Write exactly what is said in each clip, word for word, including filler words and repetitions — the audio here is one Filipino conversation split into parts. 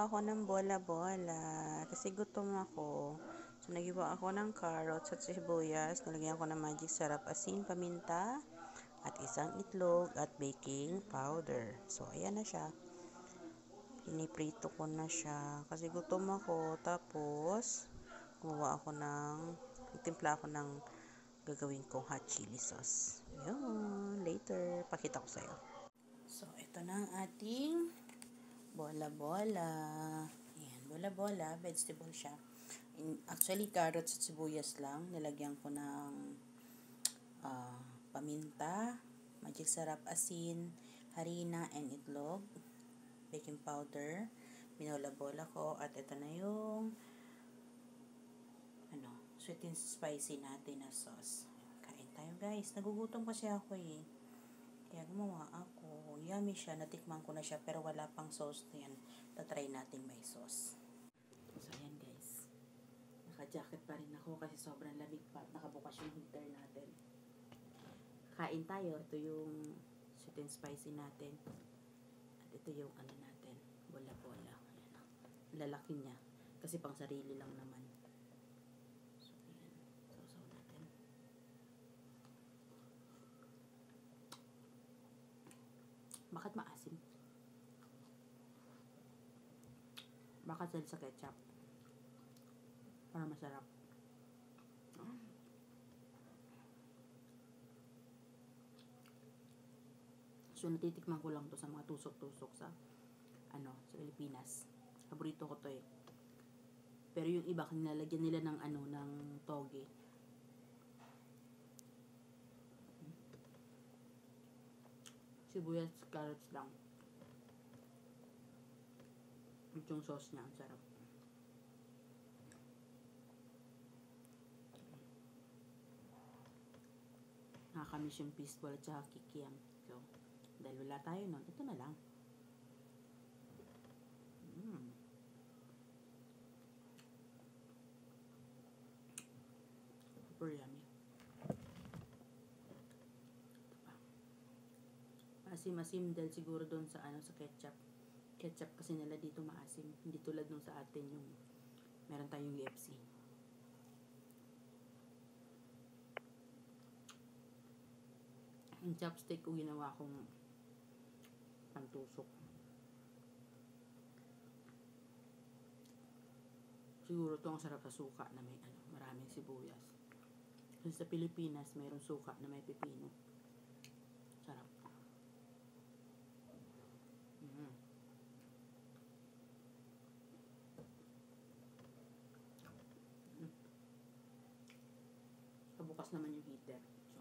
Gagawa ako ng bola-bola kasi gutom ako. So, naghiwa ako ng carrots at sibuyas. Nalagyan ko ng magic sarap, asin, paminta, at isang itlog at baking powder. So, ayan na siya. Piniprito ko na siya kasi gutom ako. Tapos, gumawa ako ng, nagtimpla ako ng gagawin kong hot chili sauce. Yun, later, pakita ko sa'yo. So, ito na ang ating bola-bola. Ayan, bola-bola, vegetable siya. In, actually, carrots at sibuyas lang. Nilagyan ko ng uh, paminta, magic sarap, asin, harina, and itlog, baking powder. Binola-bola ko. At ito na yung ano, sweet and spicy natin na sauce. Kain tayo, guys. Nagugutom kasi ako eh. Kaya gumawa ako. Yummy siya. Natikman ko na siya pero wala pang sauce na yan. Tatry natin may sauce. So, ayan guys. Naka-jacket pa rin ako kasi sobrang lamig pa. Nakabukas yung heater natin. Kain tayo. Ito yung sweet and spicy natin. At ito yung ano natin. Bola-bola. Ayan. Lalaki niya. Kasi pang sarili lang naman. So, ayan. Sausaw natin. Bakit maasim? Bakit dahil sa ketchup? Para masarap. So, natitikman ko lang to sa mga tusok-tusok sa ano, sa Pilipinas. Paborito ko to eh. Pero yung iba, nilalagyan nila ng ano, ng toge. Sibuyas, carrots lang. At yung sauce niya, ang sarap. Nakakamiss yung fishball at saka kikiam. So, dahil wala tayo nun, ito na lang. Mm. Super yummy. Maasim-asim dahil siguro doon sa ano, sa ketchup. Ketchup kasi nila dito maasim. Hindi tulad nung sa atin yung meron tayong U F C. Yung chopstick ko ginawa kong pantusok. Siguro to ang sarap sa suka na may ano, maraming sibuyas. Kasi sa Pilipinas, mayroong suka na may pipino. Sarap. Mm. Mm. Pabukas naman yung heater. So,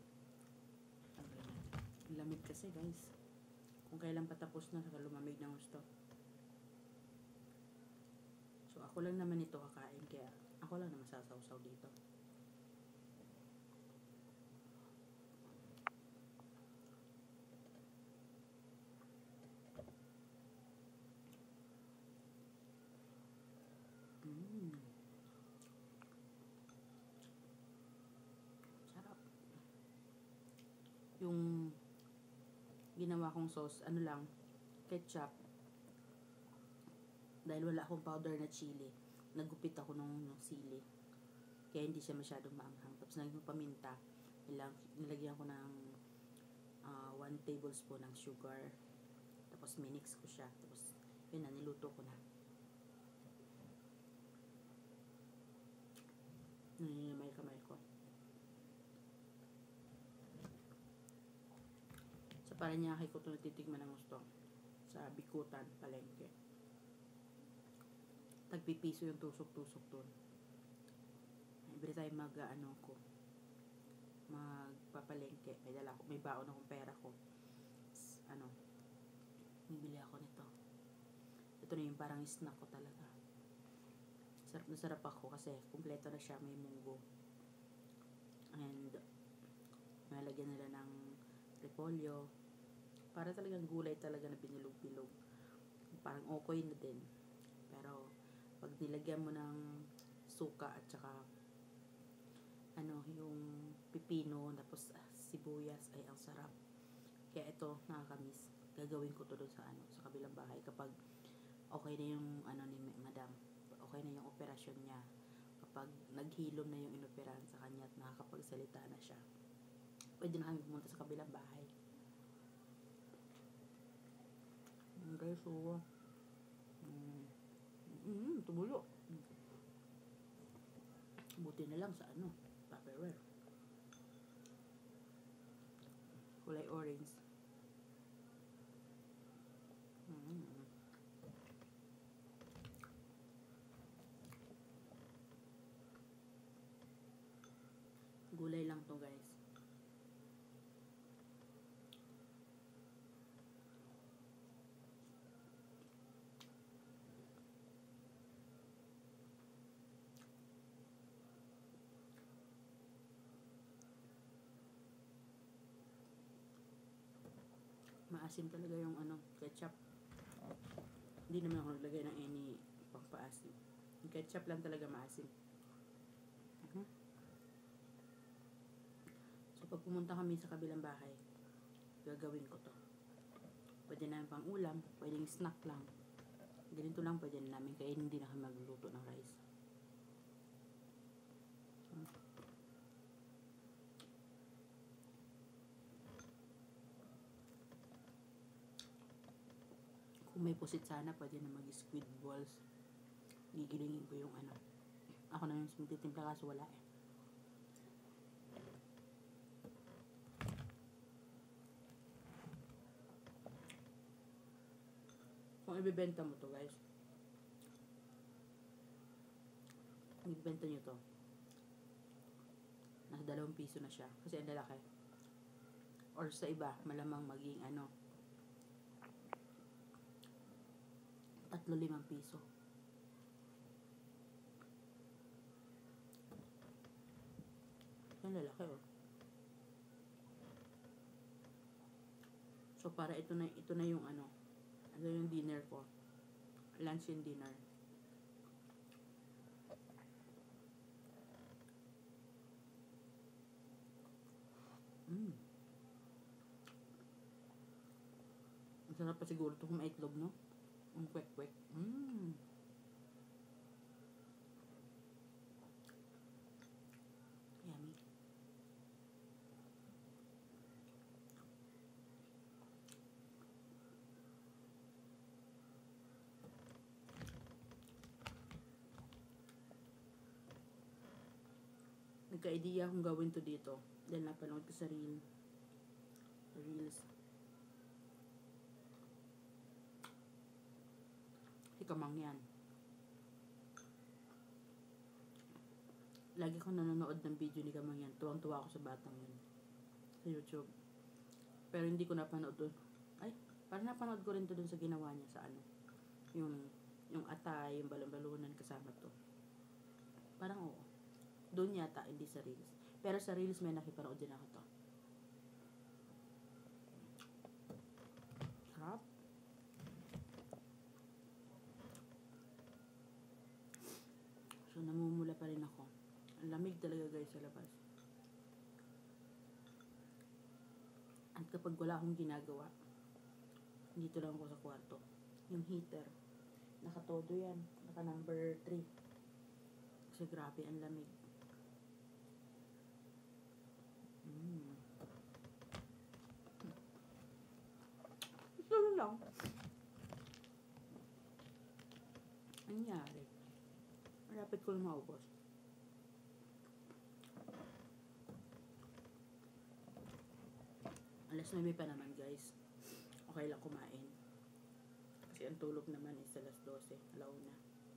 lamig kasi guys. Kung kailan patapos na, saka lumamig ng gusto. So, ako lang naman ito kakain. Kaya, ako lang naman sasawsaw dito. Mmm. Sarap. Yung ginawa kong sauce, ano lang, ketchup. Dahil wala akong powder na chili, nagupit ako ng sili. Kaya hindi siya masyadong maanghang. Tapos naging paminta. Nilag nilagyan ko ng uh, one tablespoon ng sugar. Tapos minix ko siya. Tapos yun na, niluto ko na. Naninamay-kamay ko. Sa Paranaque ko ito natitigman ng gusto. Sa Bikutan, Palengke. Tagpipiso yung tusok-tusok doon. Every time mag, ano ko, magpapalengke, may dala ko, may baon akong pera ko. Ano, bibili ako nito. Ito na yung parang snack ko talaga. Sarap na sarap ako kasi kumpleto na siya, may munggo. And, nalagyan nila ng repolyo. Para talagang gulay talaga na binilog-bilog. Parang okoy na din. Pero, pag nilagyan mo ng suka at saka ano, yung pipino, tapos ah, sibuyas, ay ang sarap. Kaya ito, nakakamiss. Gagawin ko to doon sa ano, sa kabilang bahay kapag okay na yung ano ni madam, okay na yung operasyon niya. Kapag naghilom na yung inoperahan sa kanya at nakakapagsalita na siya, pwede na kami pumunta sa kabilang bahay. Okay, so mm, mm, tumulo. Buti na lang sa ano, Tupperware. Kulay orange. Mm. Gulay lang to, guys. Maasim talaga yung ano, ketchup. Hindi naman ako naglagay ng any pangpaasim. Yung ketchup lang talaga maasim. Uh-huh. So, pag pumunta kami sa kabilang bahay, gagawin ko to. Pwede namin pang ulam, pwedeng snack lang. Ganito lang pwede na namin, kaya hindi na kami magluto ng rice. Hmm. Kung may pusit sana, pwede na mag-squid balls. Gigilingin ko yung ano. Ako na yung magtitimpla kaso wala eh. Kung ibibenta mo to, guys, kung ibibenta nyo to, nasa dalawang piso na siya kasi ang lalaki. Or sa iba, malamang maging ano, tatlo limang piso. Ang lalaki, oh. So, para ito na, ito na yung ano, ano yung dinner ko. Lunch and dinner. Mm. Ang sarap pa siguro ito kung may itlog, no? Ang kwek-kwek. Mm. Yummy. Nagka-idea akong gawin to dito dahil napanood ko sa reel. Reels. Hikamang yan. Lagi ko nanonood ng video ni Kamang yan. Tuwang-tuwa ako sa batang yun. Sa YouTube. Pero hindi ko napanood doon. Ay, parang napanood ko rin to doon sa ginawa niya sa ano. Yung, yung atay, yung balon-balunan kasama to. Parang oo. Doon yata, hindi sa Reels. Pero sa Reels may nakipanood din ako to. Sarap. So, namumula pa rin ako. Ang lamig talaga, guys, sa labas. At kapag wala akong ginagawa, dito lang ako sa kwarto. Yung heater, nakatodo yan. Naka number three. Kasi grabe, ang lamig. Mm. Ito lang. Ang nangyari? Malapit ko na maubos. Alas nine pa naman, guys. Okay lang kumain. Kasi ang tulog naman is alas dose. Alauna.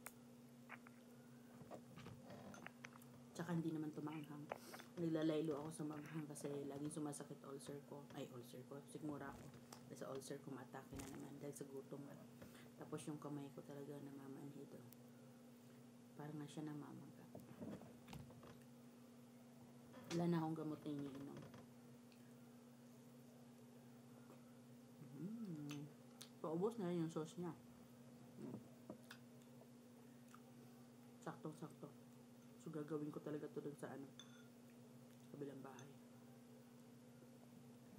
Tsaka hindi naman tumaanghang. Naglalaylo ako sa manghang kasi laging sumasakit ulcer ko. Ay, ulcer ko. Sigmura ako. Dahil sa ulcer ko matake na naman dahil sa gutom. Tapos yung kamay ko talaga namamanhid. Parang nga siya namamaga. Wala na akong gamot na iniinom. Mm. Paubos na rin yung sauce niya. Mm. Saktong-sakto. So, gagawin ko talaga to dun sa ano, kabilang bahay.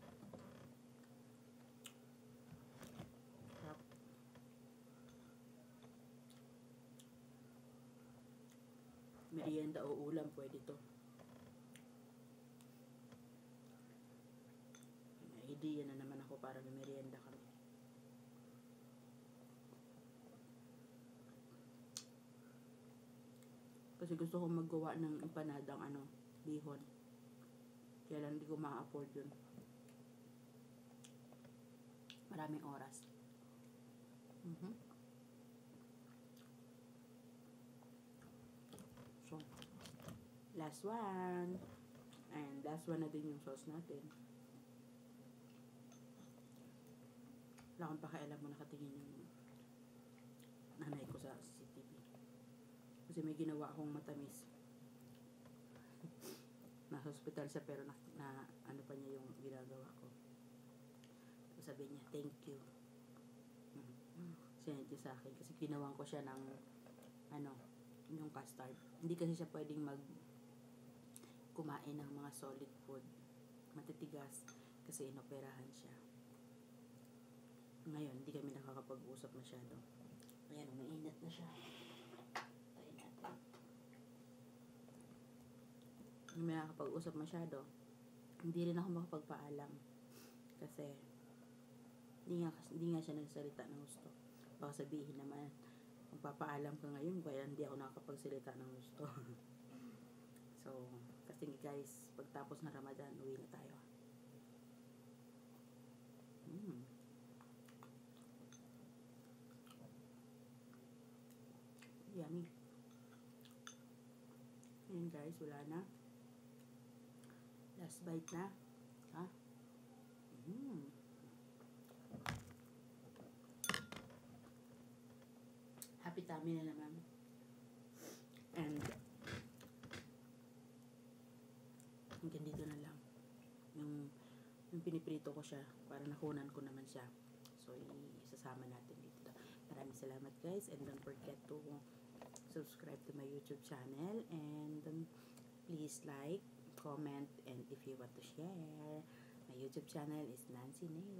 Sarap. merienda o ulam, pwede to. May idea na naman ako para may merienda kami. Kasi gusto kong maggawa ng empanadang ano, bihon. Kaya lang hindi ko ma-afford yun. Maraming oras. Mm-hmm. So, last one. And last one na din yung sauce natin. Wala akong pakialam mo nakatingin yung nanay ko sa C C T V. Kasi may ginawa akong matamis. Nasa hospital siya pero na, na ano pa niya yung ginagawa ko. Sabi niya, thank you. Mm-hmm. Sinend niya sa akin kasi ginawan ko siya ng ano, yung custard. Hindi kasi siya pwedeng mag kumain ng mga solid food. Matitigas kasi inoperahan siya. Ngayon, hindi kami nakakapag-usap masyado. Ayan, mainit na siya. Tayin natin. Hindi kami nakakapag-usap masyado. Hindi rin ako makapagpaalam. Kasi, hindi nga, hindi nga siya nagsalita ng gusto. Baka sabihin naman, magpapaalam ka ngayon, kaya hindi ako nakakapagsalita ng gusto. So, kasi guys, pagtapos ng Ramadan, uwi na tayo. Mm. Yummy. Ayan guys, wala na. Last bite na. Ha? Mm. Happy tummy na naman. And hanggang dito na lang. Yung, yung piniprito ko siya para nakunan ko naman siya. So, isasama natin dito. Maraming salamat guys. And don't forget to subscribe to my YouTube channel. And um, please like, comment, and if you want to share, my YouTube channel is Nancy Nay.